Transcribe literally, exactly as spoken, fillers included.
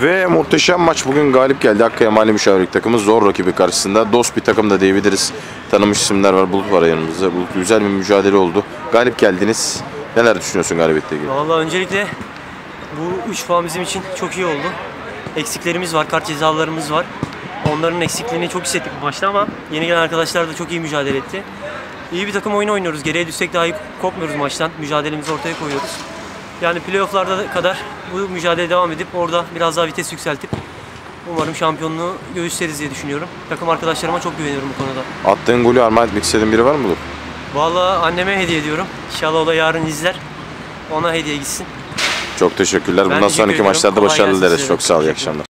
Ve muhteşem maç bugün galip geldi. Hakkaya Mali Müşavirlik takımı zor rakibi karşısında. Dost bir takım da diyebiliriz. Tanımış isimler var. Bulut var yanımızda. Bulut, güzel bir mücadele oldu. Galip geldiniz. Neler düşünüyorsun galibiyetle ilgili? Vallahi öncelikle bu üç puan bizim için çok iyi oldu. Eksiklerimiz var, kart cezalarımız var. Onların eksikliğini çok hissettik bu maçta ama yeni gelen arkadaşlar da çok iyi mücadele etti. İyi bir takım oyunu oynuyoruz. Geriye düşsek dahi korkmuyoruz maçtan. Mücadelemizi ortaya koyuyoruz. Yani playoff'larda kadar bu mücadele devam edip orada biraz daha vites yükseltip umarım şampiyonluğu göğüsleriz diye düşünüyorum. Takım arkadaşlarıma çok güveniyorum bu konuda. Attığın golü armağan etmek istediğin biri var mı Bulut? Vallahi anneme hediye ediyorum. İnşallah o da yarın izler. Ona hediye gitsin. Çok teşekkürler. Ben Bundan teşekkür sonraki ediyorum. maçlarda Kolay başarılı gelsin dileriz. size. Çok sağ ol. İyi Teşekkür akşamlar.